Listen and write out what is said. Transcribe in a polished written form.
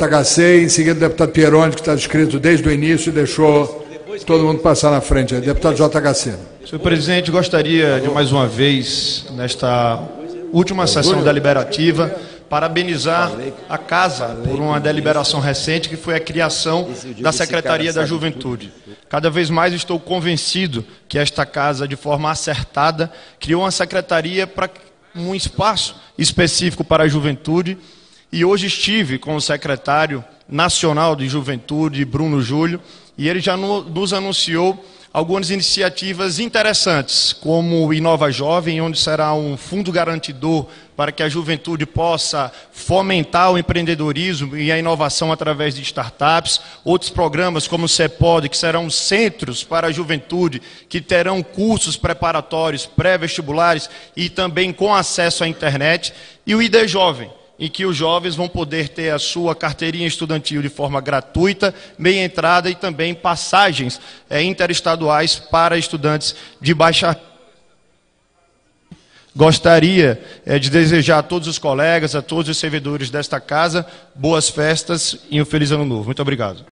JHC, em seguida o deputado Pieroni, que está escrito desde o início e deixou todo mundo passar na frente. Deputado JHC. Senhor presidente, gostaria de mais uma vez, nesta última sessão deliberativa, parabenizar a Casa por uma deliberação recente, que foi a criação da Secretaria da Juventude. Cada vez mais estou convencido que esta Casa, de forma acertada, criou uma secretaria para um espaço específico para a juventude, e hoje estive com o secretário nacional de Juventude, Bruno Júlio, e ele já nos anunciou algumas iniciativas interessantes, como o Inova Jovem, onde será um fundo garantidor para que a juventude possa fomentar o empreendedorismo e a inovação através de startups. Outros programas, como o CEPOD, que serão centros para a juventude, que terão cursos preparatórios, pré-vestibulares e também com acesso à internet. E o ID Jovem, em que os jovens vão poder ter a sua carteirinha estudantil de forma gratuita, meia entrada e também passagens interestaduais para estudantes de baixa. Gostaria de desejar a todos os colegas, a todos os servidores desta casa, boas festas e um feliz ano novo. Muito obrigado.